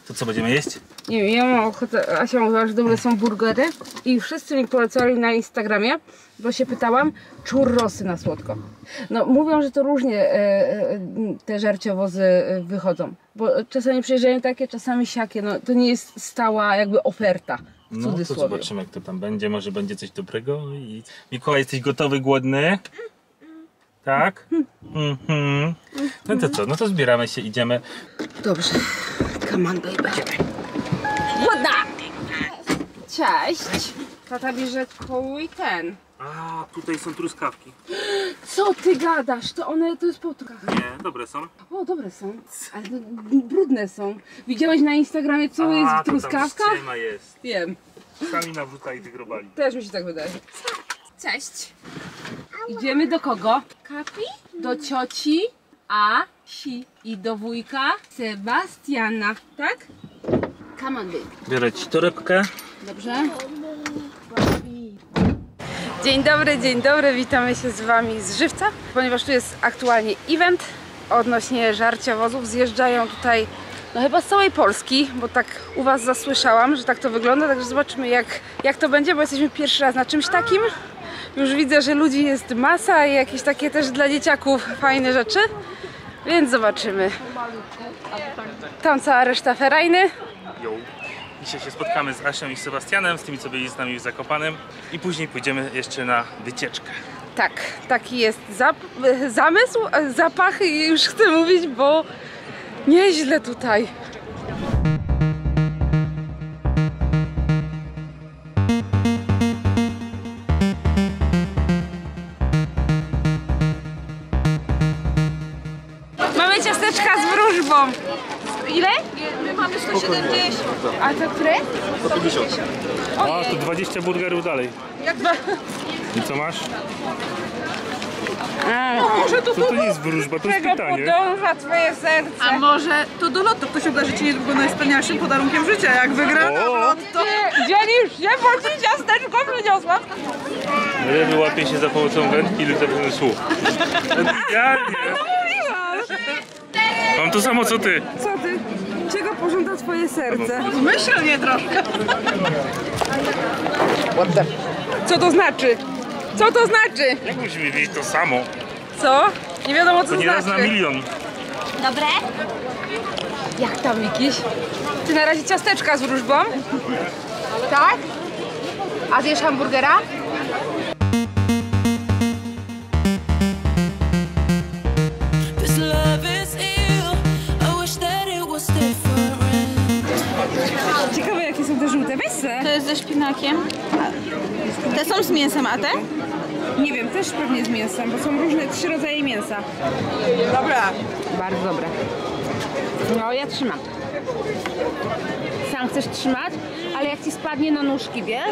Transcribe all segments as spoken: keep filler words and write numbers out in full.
To co będziemy jeść? Nie wiem, ja mam ochotę, Asia mówiła, że dobre są burgery i wszyscy mi polecali na Instagramie, bo się pytałam, churrosy na słodko. No mówią, że to różnie e, e, te żarciowozy wychodzą, bo czasami przyjeżdżają takie, czasami siakie, no to nie jest stała jakby oferta. W No to zobaczymy, jak to tam będzie, może będzie coś dobrego. I... Mikołaj, jesteś gotowy, głodny? Tak? Mhm. No to co, no to zbieramy się, idziemy. Dobrze, come on baby. Głodna! Cześć! Tata bierze koło i ten. A, tutaj są truskawki. Co ty gadasz? To one, to jest potrójka. Nie, dobre są. O, dobre są, ale to brudne są. Widziałeś na Instagramie, co A, jest to w truskawkach? tam ściema jest. Wiem. Sami nawrzucali tych robali. Też mi się tak wydaje. Cześć. Idziemy do kogo? Kapi? Do cioci Asi i do wujka Sebastiana, tak? Come on, baby. Biorę ci torebkę. Dobrze? Dzień dobry, dzień dobry, witamy się z wami z Żywca, ponieważ tu jest aktualnie event odnośnie żarciowozów. Zjeżdżają tutaj no chyba z całej Polski, bo tak u was zasłyszałam, że tak to wygląda, także zobaczymy jak, jak to będzie, bo jesteśmy pierwszy raz na czymś takim. Już widzę, że ludzi jest masa i jakieś takie też dla dzieciaków fajne rzeczy, więc zobaczymy. Tam cała reszta ferajny. Yo. Dzisiaj się spotkamy z Asią i Sebastianem, z tymi co byli z nami w Zakopanem i później pójdziemy jeszcze na wycieczkę. Tak, taki jest zap zamysł, zapachy już chcę mówić, bo nieźle tutaj. Mamy ciasteczka z wróżbą. Ile? My mamy sto siedemdziesiąt. A to które? sto pięćdziesiąt. A, to dwadzieścia burgerów dalej. Jak dwa? I co masz? A, No może to To, to nie jest wróżba, to jest czego pytanie. podąża twoje serce? A może to do lotu ktoś uda życie niedługo najwspanialszym podarunkiem życia. Jak wygra na O! lot, to... Dzień już się, bo ci ciasteczko przyniosłam. Ryby łapie się za pomocą wędki lub za pomocą słów. Idealnie. Mam to samo co ty. Co ty? Czego pożąda twoje serce? Myślnie troszkę. Co to znaczy? Co to znaczy? Jak musimy wiedzieć to samo? Co? Nie wiadomo co To to nie raz znaczy. na milion. Dobre? Jak tam jakiś? Ty na razie ciasteczka z wróżbą? Tak? A zjesz hamburgera? Ciekawe jakie są te żółte, weź se. To jest ze szpinakiem. Te są z mięsem, a te? Nie wiem, też pewnie z mięsem, bo są różne, trzy rodzaje mięsa. Dobra. Bardzo dobre. No ja trzymam. Sam chcesz trzymać, ale jak ci spadnie na nóżki, wiesz?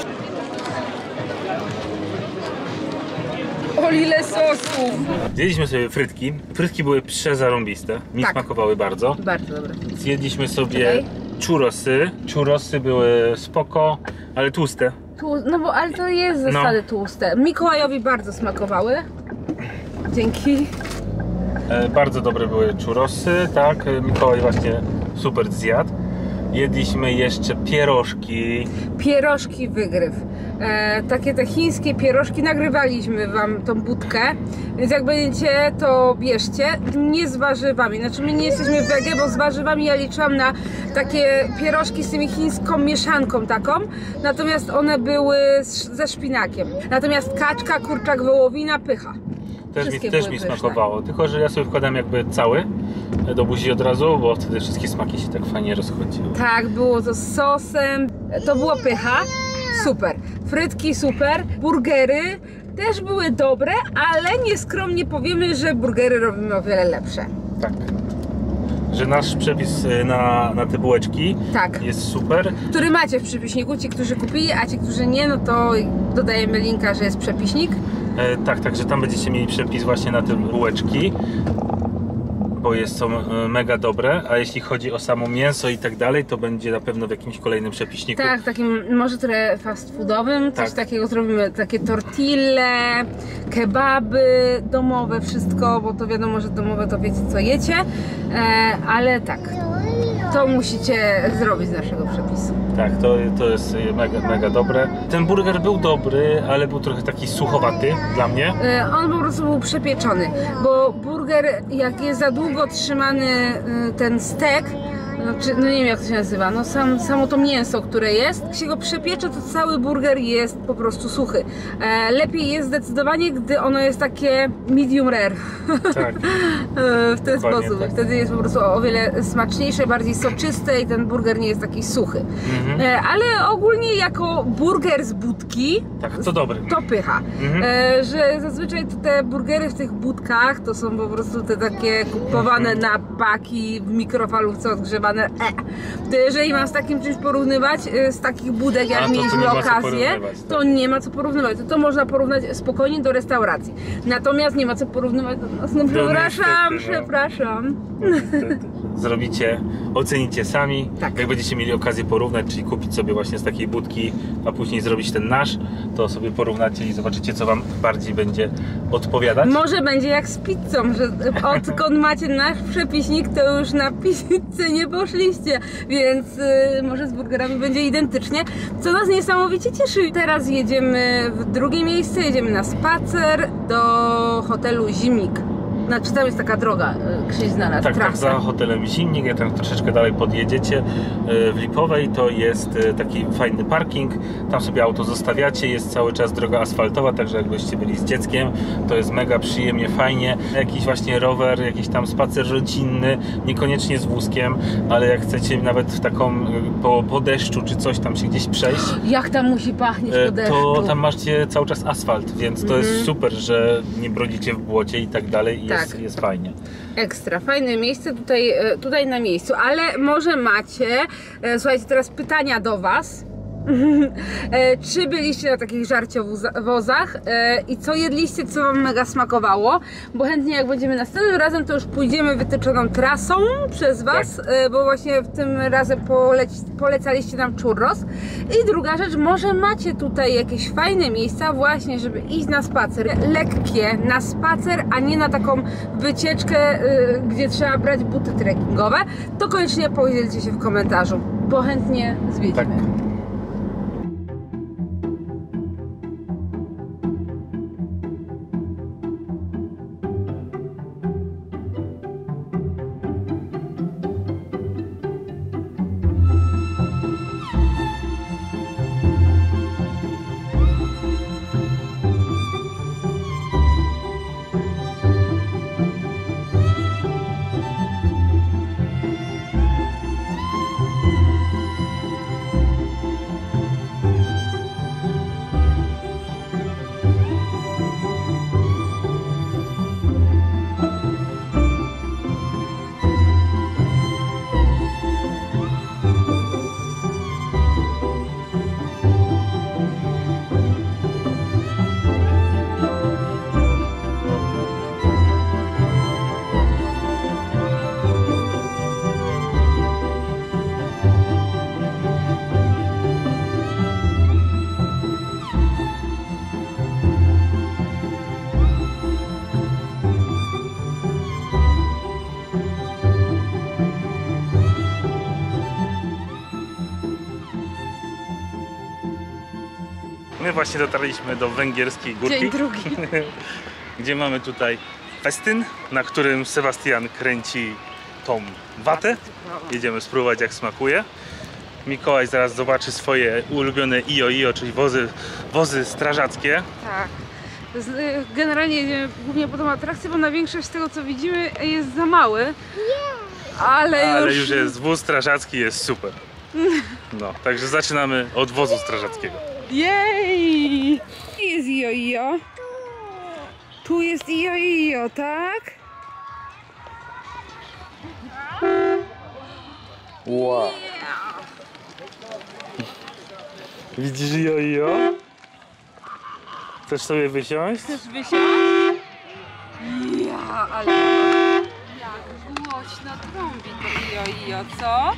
O ile sosów! Zjedliśmy sobie frytki. Frytki były przezarąbiste. Mi Tak. smakowały bardzo. Bardzo dobre. Zjedliśmy sobie Czekaj. churrosy. Churrosy były spoko, ale tłuste. Tu, no bo ale to jest zasady No. tłuste. Mikołajowi bardzo smakowały. Dzięki. E, bardzo dobre były churrosy, tak. E, Mikołaj właśnie super zjadł. Jedliśmy jeszcze pierożki. Pierożki wygryw. E, takie te chińskie pierożki, nagrywaliśmy wam tą budkę, więc jak będziecie, to bierzcie. Nie z warzywami, znaczy my nie jesteśmy wege, bo z warzywami ja liczyłam na takie pierożki z tymi chińską mieszanką taką, natomiast one były z, ze szpinakiem. Natomiast kaczka, kurczak, wołowina, pycha. Też mi, Wszystkie też były mi pyszne. smakowało, tylko że ja sobie wkładam jakby cały do buzi od razu, bo wtedy wszystkie smaki się tak fajnie rozchodziły. Tak, było to z sosem, to była pycha, super. Frytki super, burgery też były dobre, ale nieskromnie powiemy, że burgery robimy o wiele lepsze. Tak. Że nasz przepis y, na, na te bułeczki Tak. jest super. Który macie w przepiśniku, ci, którzy kupili, a ci, którzy nie, no to dodajemy linka, że jest przepiśnik. E, tak, tak, że tam będziecie mieli przepis właśnie na te bułeczki, bo jest, są e, mega dobre, a jeśli chodzi o samo mięso i tak dalej, to będzie na pewno w jakimś kolejnym przepiśniku. Tak, takim może trochę fast foodowym, coś Tak. takiego zrobimy, takie tortille, kebaby, domowe wszystko, bo to wiadomo, że domowe to wiecie co jecie, e, ale tak. to musicie zrobić z naszego przepisu. Tak, to, to jest mega, mega dobre. Ten burger był dobry, ale był trochę taki suchowaty dla mnie. E, On po prostu był przepieczony, bo burger, jak jest za długo trzymany e, ten stek, no, czy, no nie wiem jak to się nazywa, no sam, samo to mięso, które jest, jak się go przepiecze, to cały burger jest po prostu suchy. E, lepiej jest zdecydowanie, gdy ono jest takie medium rare. Tak. e, w ten Dokładnie sposób. tak. Wtedy jest po prostu o wiele smaczniejsze, bardziej soczyste i ten burger nie jest taki suchy. Mhm. E, ale ogólnie jako burger z budki, Tak, to dobry. to pycha. Mhm. E, że zazwyczaj to te burgery w tych budkach to są po prostu te takie kupowane na paki w mikrofalówce odgrzewane. E. To jeżeli mam z takim czymś porównywać, e, z takich budek, jak A, to tu mieliśmy nie ma co okazję, porównywać, to tak. nie ma co porównywać. To, to można porównać spokojnie do restauracji. Natomiast nie ma co porównywać do nas. No przepraszam, niestety, no. przepraszam. Niestety. Zrobicie, ocenicie sami, Tak. jak będziecie mieli okazję porównać, czyli kupić sobie właśnie z takiej budki, a później zrobić ten nasz, to sobie porównacie i zobaczycie, co wam bardziej będzie odpowiadać. Może będzie jak z pizzą, że odkąd macie nasz przepisnik, to już na pizzę nie poszliście, więc y, może z burgerami będzie identycznie, co nas niesamowicie cieszy. Teraz jedziemy w drugie miejsce, jedziemy na spacer do hotelu Zimnik. Znaczy tam jest taka droga, y, Krzyś znalazł, Tak, tak, trasę. za hotelem Zimnik, jak tam troszeczkę dalej podjedziecie y, w Lipowej, to jest y, taki fajny parking, tam sobie auto zostawiacie, jest cały czas droga asfaltowa, także jakbyście byli z dzieckiem, to jest mega przyjemnie, fajnie. Jakiś właśnie rower, jakiś tam spacer rodzinny, niekoniecznie z wózkiem, ale jak chcecie nawet w taką y, po, po deszczu czy coś tam się gdzieś przejść, Jak tam musi pachnieć y, po deszczu. to tam macie cały czas asfalt, więc to jest super, że nie brodzicie w błocie i tak dalej i jest, Tak. jest fajnie. Ekstra, fajne miejsce tutaj, e, tutaj na miejscu, ale może macie, e, słuchajcie, teraz pytania do Was. E, Czy byliście na takich żarciowozach e, i co jedliście, co Wam mega smakowało? Bo chętnie jak będziemy następnym razem, to już pójdziemy wytyczoną trasą przez Was, e, bo właśnie w tym razem poleci, polecaliście nam churros. I druga rzecz, może macie tutaj jakieś fajne miejsca właśnie, żeby iść na spacer, lekkie na spacer, a nie na taką wycieczkę, e, gdzie trzeba brać buty trekkingowe, to koniecznie podzielcie się w komentarzu, bo chętnie zwiedzimy. Tak. My właśnie dotarliśmy do węgierskiej górki. Dzień drugi. Gdzie mamy tutaj festyn, na którym Sebastian kręci tą watę. Jedziemy spróbować, jak smakuje. Mikołaj zaraz zobaczy swoje ulubione ijo ijo, czyli wozy, wozy strażackie. Tak. Z- y, Generalnie jedziemy głównie po tą atrakcję, bo na większość z tego, co widzimy, jest za mały. Ale, Ale już... już jest wóz strażacki, jest super. No, także zaczynamy od wozu strażackiego. Jej! Tu jest ijo ijo. Tu jest ijo ijo, tak? Wow. Widzisz ijo ijo? Chcesz sobie wysiąść? Chcesz wysiąść? Ja, ale jak głośno trąbi to ijo ijo, co?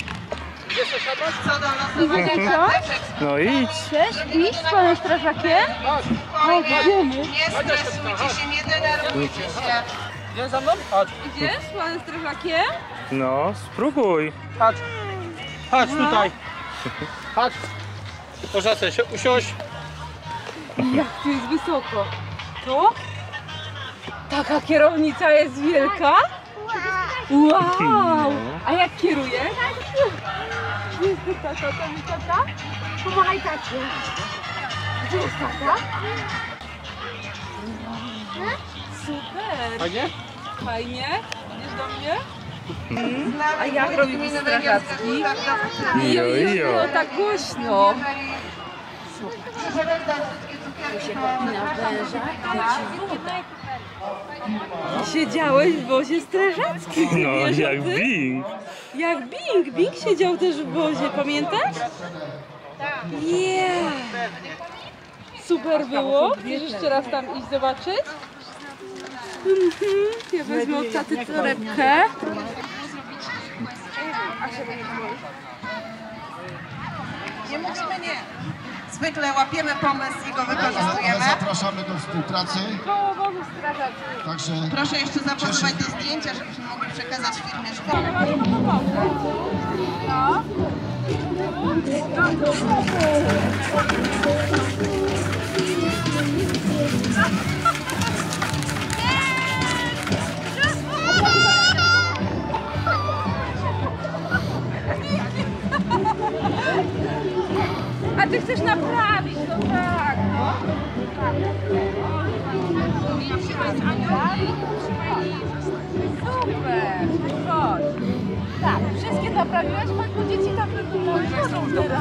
Idziecie co? No idź. Chcesz iść z panem strażakiem? O, idziemy. Nie stresujcie się, nie denerwujcie się. Idziesz z panem strażakiem? No, spróbuj. Chodź. Chodź tutaj. Chodź. Można sobie się usiąść. Jak tu jest wysoko. To? Taka kierownica jest wielka? Wow! A jak kieruje? Jest tu tata, to jest tata? Pomachaj tacie. Gdzie jest tata? Super! Fajnie? Fajnie? Idziesz do mnie? A jak robimy strażacki? Jo, jo, tak głośno. Tu się popina węża, leci woda. Siedziałeś w wozie strażackim. No, wiesz, jak ty? Bing. Jak Bing. Bing siedział też w wozie, pamiętasz? Yeah. Super było. Chcesz jeszcze raz tam iść zobaczyć? Mhm. Ja wezmę od taty torebkę. Nie mówimy nie. Zwykle łapiemy pomysł i go wykorzystujemy. Zapraszamy do współpracy. Koło wozu strażackiego. Także Proszę jeszcze zapozować do zdjęcia, żebyśmy mogli przekazać firmie szkoły. No. A ty chcesz naprawić, no tak. No. Super, chodź. Tak, wszystkie naprawiłeś, choć bo dzieci tam będą teraz.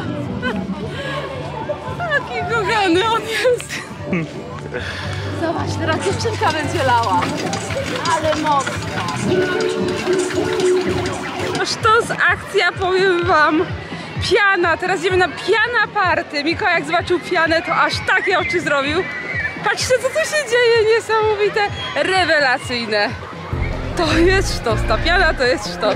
Taki kochany on jest. Zobacz, teraz dziewczynka będzie lała. Ale mocno. Aż to z akcja, powiem wam. Piana, teraz idziemy na piana party. Mikołaj jak zobaczył pianę, to aż takie oczy zrobił. Patrzcie, co tu się dzieje, niesamowite, rewelacyjne. To jest sztos, ta piana to jest sztos.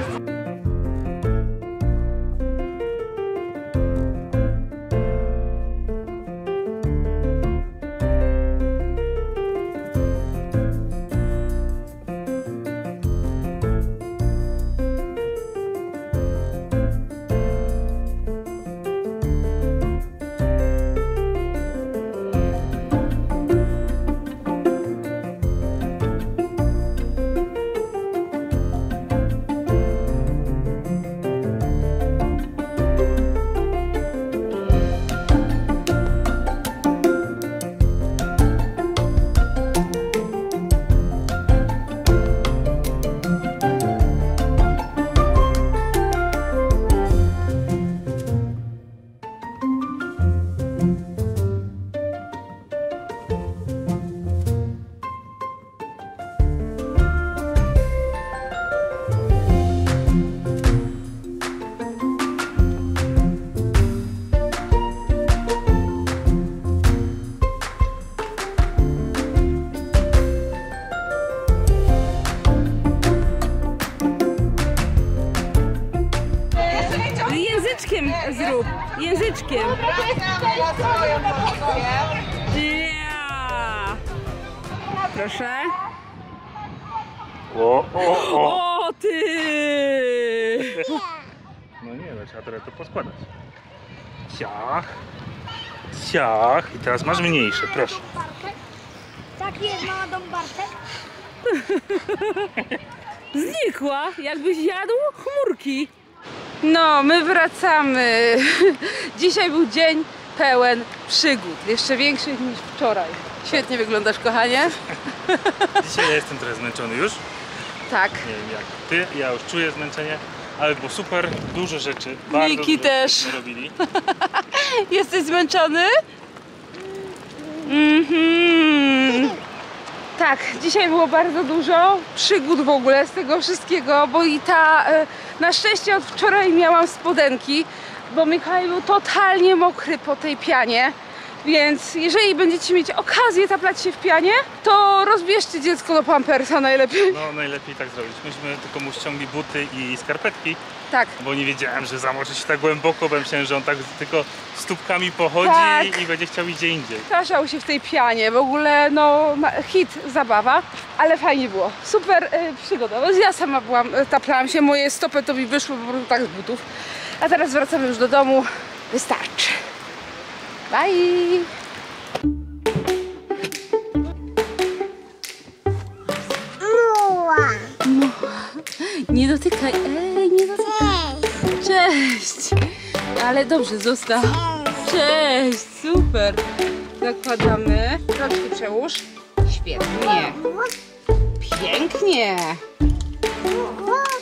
Języczkiem zrób, języczkiem. Yeah. Proszę. O, o, o. O ty! No nie, no trzeba trochę to poskładać. Ciach. Ciach. I teraz masz mniejsze, proszę. Taki jest mała dom Bartek. Znikła, jakbyś jadł chmurki. No, my wracamy. Dzisiaj był dzień pełen przygód, jeszcze większych niż wczoraj. Świetnie wyglądasz, kochanie. Dzisiaj ja jestem trochę zmęczony już. Tak. Nie wiem jak ty, ja już czuję zmęczenie, ale było super, dużo rzeczy. Bardzo Miki dużo też. rzeczy robili. Jesteś zmęczony? Mhm. Tak, dzisiaj było bardzo dużo przygód w ogóle z tego wszystkiego, bo i ta, na szczęście od wczoraj miałam spodenki, bo Mikołaj był totalnie mokry po tej pianie, więc jeżeli będziecie mieć okazję taplać się w pianie, to rozbierzcie dziecko do pampersa najlepiej. No najlepiej tak zrobić. Myśmy tylko mu ściągli buty i skarpetki, Tak. bo nie wiedziałem, że zamoczy się tak głęboko, bo myślałem, że on tak tylko stópkami pochodzi Tak. i będzie chciał iść gdzie indziej. Zdarzał się w tej pianie, w ogóle no hit zabawa, ale fajnie było. Super y, przygoda, bo ja sama byłam, taplałam się, moje stopy to mi wyszły po prostu tak z butów. A teraz wracamy już do domu. Wystarczy. Bye! Nie dotykaj, ej, nie dotykaj. Cześć! Ale dobrze, zostaw. Cześć, super. Zakładamy. Rączki przełóż. Świetnie. Pięknie.